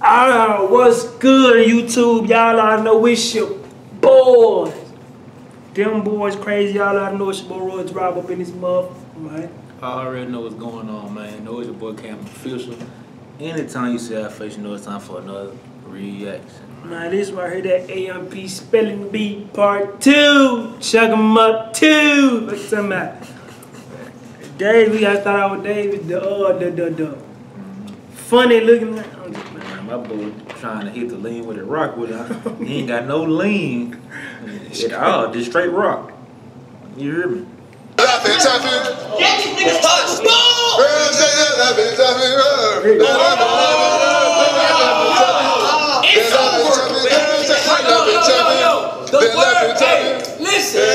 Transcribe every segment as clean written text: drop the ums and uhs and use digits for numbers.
What's good, YouTube? Y'all ought to know it's your boys. Them boys crazy. Y'all ought to know it's your boy Roy Drop up in this motherfucker, man. I already know what's going on, man. Know it's your boy Cam Official. Anytime you see our face, you know it's time for another reaction. Man, this right here, that AMP Spelling Bee Part 2. Chuck 'em up 2. Look at some that. Dave, we gotta start out with Dave. The funny looking. Man, my boy trying to hit the lean with a rock with it. He ain't got no lean at all. Just straight rock. You hear me? Get these niggas touched. No! It's over. The word, hey, listen.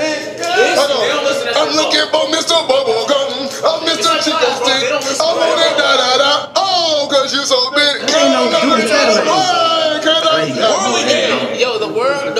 I'm looking for Mr. Bubblegum. I'm Mr. Chicken Stick. I want it da-da-da. Oh, cause you so big. Yo, the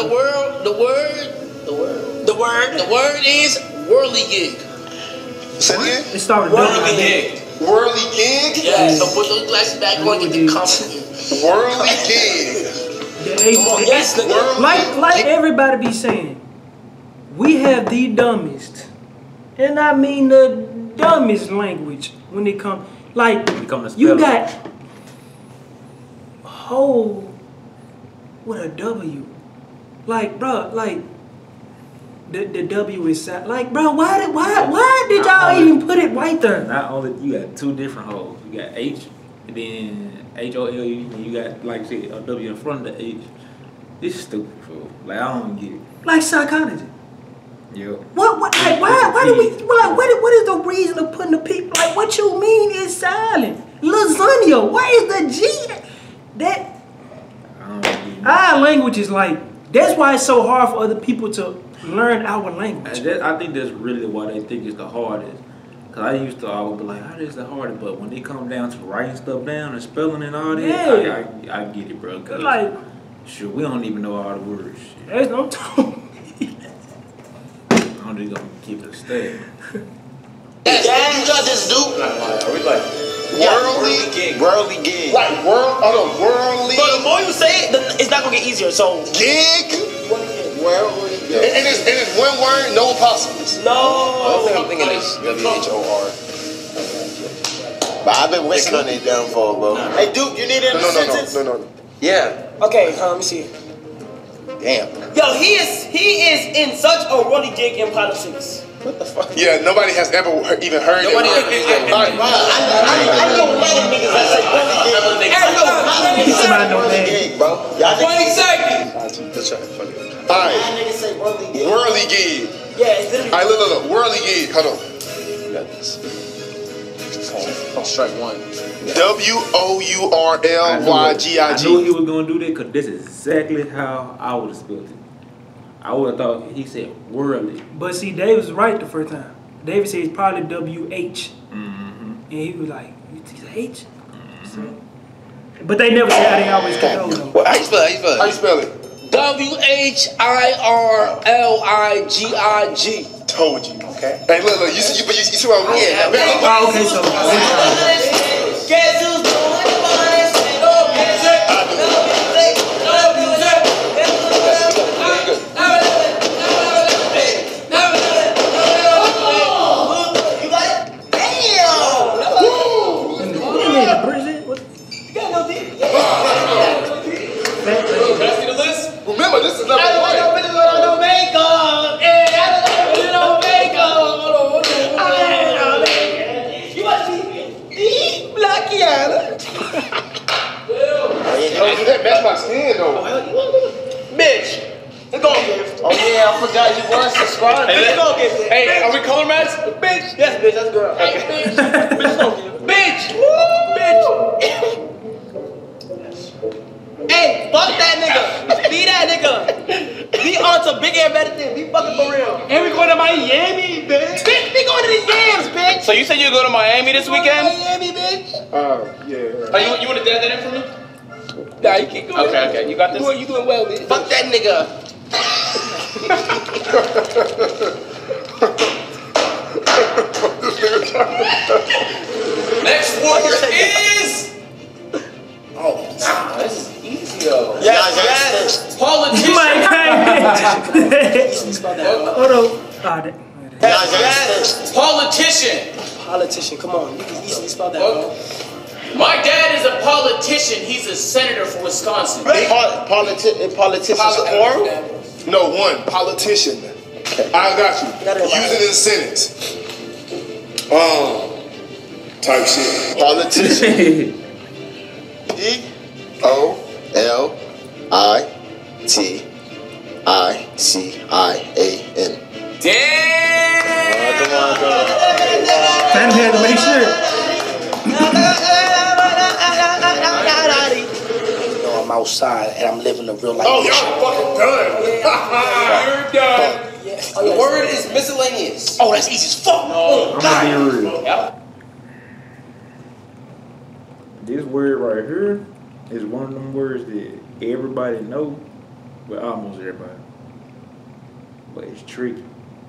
word is whirligig. Say it again? It started Whirligig. Whirligig? Yeah, so put those glasses back on and get the compliment. Whirligig. Yes, like everybody be saying, we have the dumbest, and I mean the dumbest language when it comes. Like you got whole with a W, like bro, like the W is like bro. Why did y'all even put it right there? Not only you got two different holes. You got H and then HOLU, and you got like I said a W in front of the H. This is stupid, fool. Like I don't get it. Like psychology. Yeah. What like why do we like what is the reason of putting the people like what you mean is silent? Lasagna, where is the G? That I don't get it. our language is like that's why it's so hard for other people to learn our language. I think that's really why they think it's the hardest. Cause I used to always be like, how is the hardest? But when they come down to writing stuff down and spelling and all that, Yeah. I get it, bro. Cause Like sure, we don't even know all the words. Shit. there's no tone. I'm just gonna keep it a step. You got this dude. Are we like whirligig? Like whirly. But the more you say it, it's not gonna get easier. So Gig? And it's one word, no apostrophes. no. I'm thinking it's WHOR. But I've been whistling it down for, bro. Hey, Duke, you need a sentence? No. Yeah. Okay, let me see. Damn. Yo, he is in such a whirligig in Part 6. What the fuck? Yeah, nobody has ever even heard it. I know a lot of niggas that say whirligig. Somebody know that. Whirligig, bro. Y'all 20 seconds. That's right. Y'all Alright, niggas say whirligig. whirligig. Yeah, it's literally. Alright, look. Whirligig. Hold on. You got this. Don't strike one. I WOURLYGIG. knew he was gonna do that because this is exactly how I would have spelled it. I would have thought he said whirly. But see, Dave was right the first time. David said it's probably WH. And he was like, you think it's H? So, but they never say how they always cut those though. How you spell it? How you spell it? WHIRLIGIG. Told you. Okay. Hey, look. You see what I'm doing? Yeah. Oh, okay, so Guess who's doing the money? No music. No music. You got it? Damn. Bridget, what? You got no deep. Remember, this is number one. No makeup. No makeup. You must be Blackiana. That's my skin, though. Bitch. Let's go, bitch. Oh, yeah, I forgot you was subscribed. Let's go, bitch. Hey, are we color match? Bitch. Yes, bitch. That's good. Hey, bitch. Bitch. Bitch. Hey, fuck that nigga. Be that nigga. Be on some big ass better thing. Be fucking for real. And we going to Miami, bitch. Bitch, be going to the yams, bitch. So you said you're going to Miami this weekend? Miami, bitch. Yeah. Oh, you want to dab that in for me? Nah, you keep going. Okay, you got this. You doing well, bitch. Fuck that nigga. Next warrior is Oh, nah, this is easy though. Yes. You might Easily spell that, bro. Hold on. Yes. Politician. Politician, come on. You can easily spell that, bro. My dad is a politician. He's a senator for Wisconsin. Politician is oral? No, one. Politician. I got you. Use it in a sentence. Type shit. Politician. Politician. Damn. Come on. Time had to make sure. You know, I'm outside and I'm living a real life. Oh, y'all fucking done. You're done. The word is miscellaneous. Oh, that's easy as fuck. Oh, I'm God. gonna be real. Yep. This word right here is one of them words that everybody know, well, almost everybody, but it's tricky.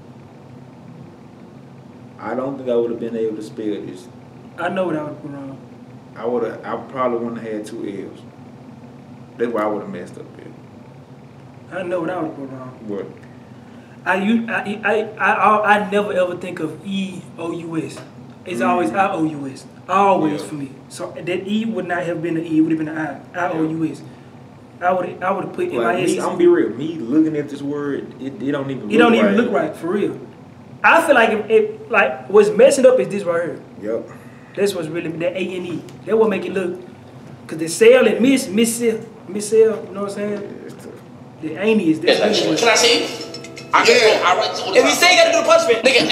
I don't think I would have been able to spell this. I know what I would put wrong. I probably wouldn't have had 2 L's. That's why I would have messed up here. I know what I would put wrong. What? I never ever think of E-O-U-S. It's always I-O-U-S. Always for me. So that E would not have been an E. It would have been an I-O-U-S. I would have put Like M-I-S. me, I'm gonna be real. Me looking at this word, it don't even look It don't even right. look right, for real. I feel like if like what's messing up is this right here. Yep. That's what's really that A-N-E. That what make it look. Cause the sale and missile, you know what I'm saying? The ain't is that's Can I see? I write this all the If time. you say you gotta do the punishment, Nigga,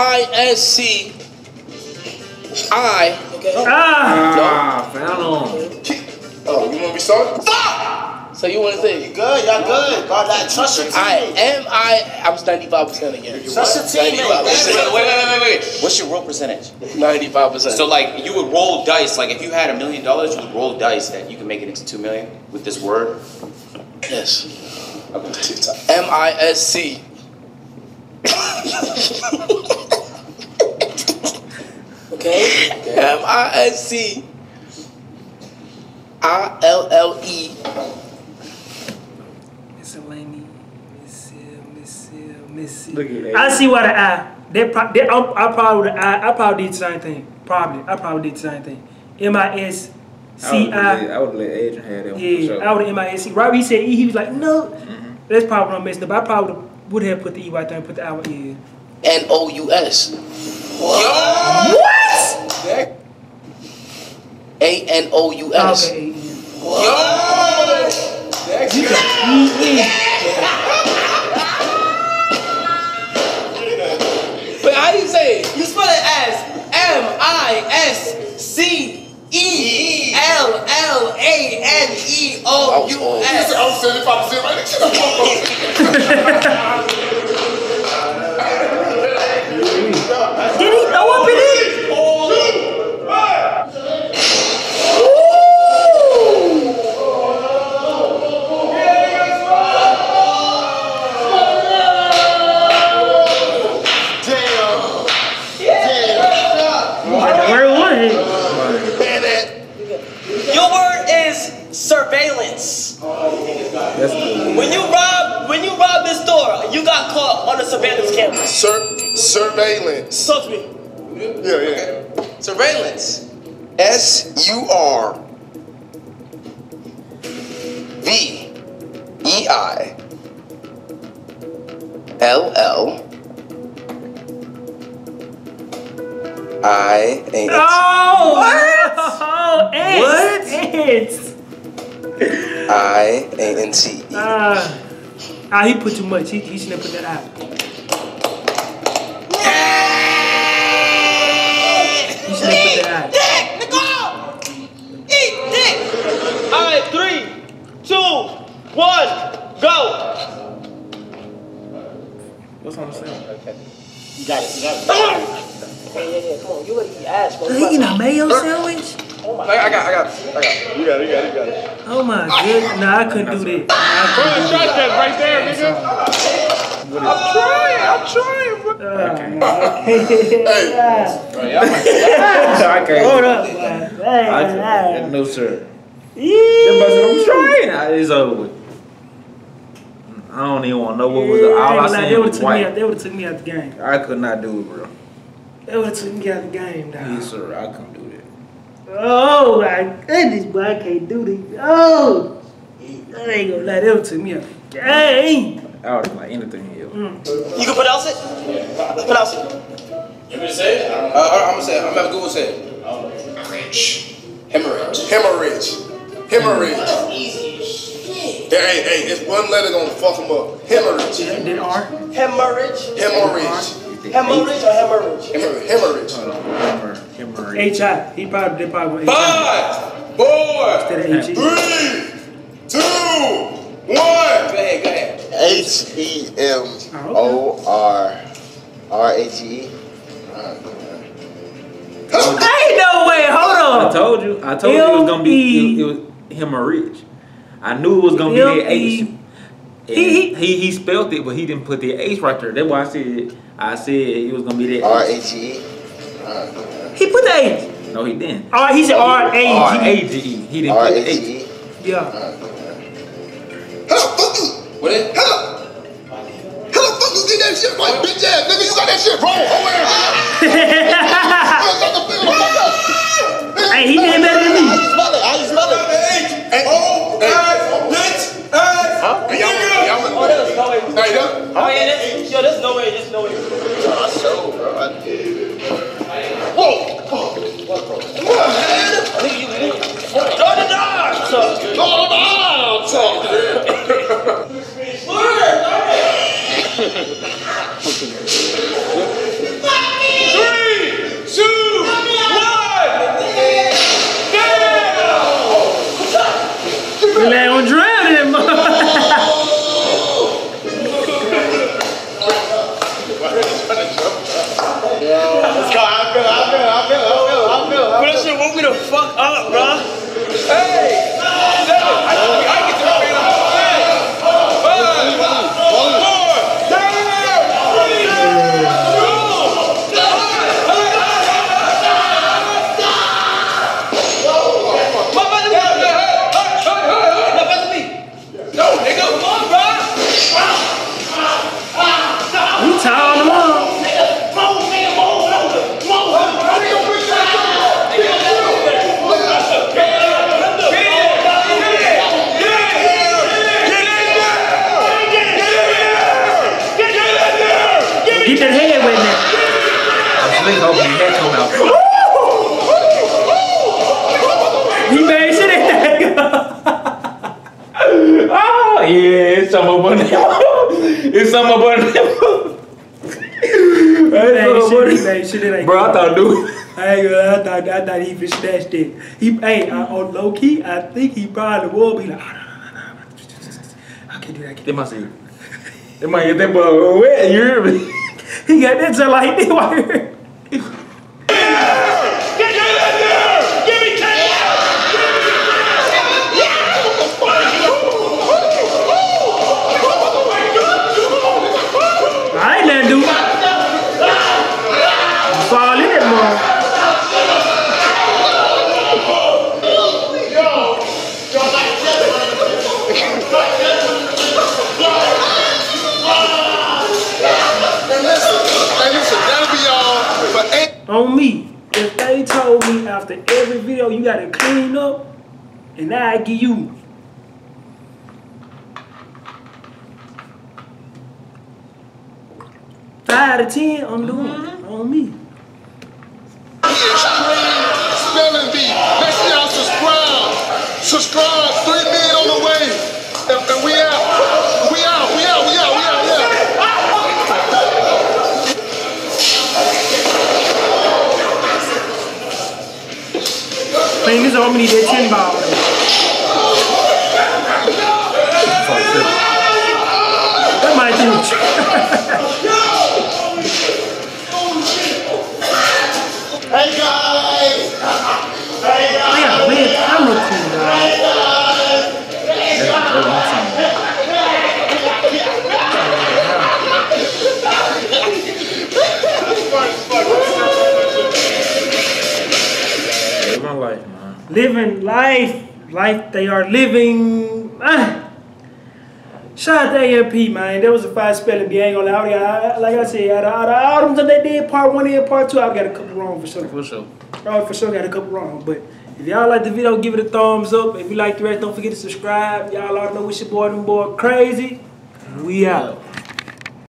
M-I-S-C-I. okay. Ah! Found on. Oh, you want to be sorry? So you want to say? Good, y'all good. God, like, trust your team. I was 95% again. Trust your team, Wait. What's your roll percentage? 95%. So like you would roll dice, like if you had $1 million, you would roll dice that you can make it into 2 million with this word. Yes. Okay. M-I-S-C. Okay. M-I-S-C. I-L-L-E. Missil. Look at that. I see why the I. I probably did the same thing. I probably did the same thing. M-I-S-C-I. I would let Adrian have that one. Yeah, for sure. I would have M-I-S-C. Right when he said E, he was like, no. That's probably what I'm messing up. I probably would have put the E right there and put the I. Yeah. N-O-U-S. What? A-N-O-U-S. Okay. But how do you say it? You spell it as M-I-S-C-E-L-L-A-N-E-O-U-S. I'm 75% right. Get the fuck Did he throw up in it? Your word is surveillance. That's good. When you rob this store, you got caught on a surveillance camera. surveillance. Talk to me. Yeah. Surveillance. S-U-R-V-E-I-L-L-I-A-N. Oh, ants. Ants. I-A-N-T-E. He put too much. He shouldn't have put that out. He shouldn't have put that out. Dick, Nicole! Eat dick! Alright, 3, 2, 1, go! What's on the sound? You got it. Yeah, come on. You ready to eat ass, bro. Are you eating a mayo sandwich? I got You got it. Oh my goodness. Nah, I couldn't do that. right there, nigga. I'm trying, bro. I can't. Hold up. No, sir. Them boys said, I'm trying. It's over with. I don't even want to know what was the, all I They seen would was have white. took me out the game. I could not do it, bro. They would have took me out the game, dog. Yes, sir. I couldn't do that. Oh my goodness, boy, I can't do this. Oh, I ain't gonna lie, they would have took me out the game. I would like anything else. You can pronounce it? Pronounce it. You want me to say it? I'm gonna say it. I'm gonna Google say it. Hemorrhage. Hemorrhage. Hemorrhage. Hey, it's one letter gonna fuck them up. Hemorrhage. Then R. Hemorrhage. Hemorrhage. Hemorrhage or hemorrhage? Hemorrhage. Hemorrhage. H.I. They probably went H.I. 5, 4, instead of H.E. 3, 2, 1. Go ahead. HEMORRHE. Ain't no way, hold I on. told you it was gonna be it was hemorrhage. I knew it was gonna be that H. And he spelled it, but he didn't put the H right there. That's why I said it was gonna be that RHE. He put the H. No, he didn't. Oh, he said R-A-G. R-A-G-E. He didn't put the H. RHE. Yeah. What it? How the fuck you get that shit right, bitch ass nigga? You got that shit wrong. Hey, he did better than me. How you spell it? There's no way. I show, bro. I did. They gonna drown him. Bro, that shit woke me the fuck up, bro. Hey! You tired them all. Get that head wet now. I'm slick hoping his head come out. He made shit in that. Oh yeah, it's something about him. It's something about him. He made shit in that. Bro, I thought dude. I thought he even snatched it. On low key, I think he probably will be like, I can't do that. They might say, they might get that boy wet. You hear me? He got that just like this right here. I ain't nothing to do. Fall in that mom. Listen, that'll be all for 8. On me. If they told me after every video you gotta clean up, and now I give you 5 to 10, I'm doing it. On me. Spelling bee. Make sure y'all subscribe. Subscribe. 3 million on the way. And we out. We out. Man, this all me need that 10 ball. That might do it. Hey guys! Hey I got a red camera crew, dog. Live my life, man. Living life. life they are living. Shout out to AMP, man. That was a fire spelling bee. I ain't gonna lie. Like I said, out of all them that they did part 1 and part 2, I got a couple wrong for sure. For sure. Oh, for sure got a couple wrong. But if y'all like the video, give it a thumbs up. If you like the rest, don't forget to subscribe. Y'all already know it's your boy, them boy Crazy. We out.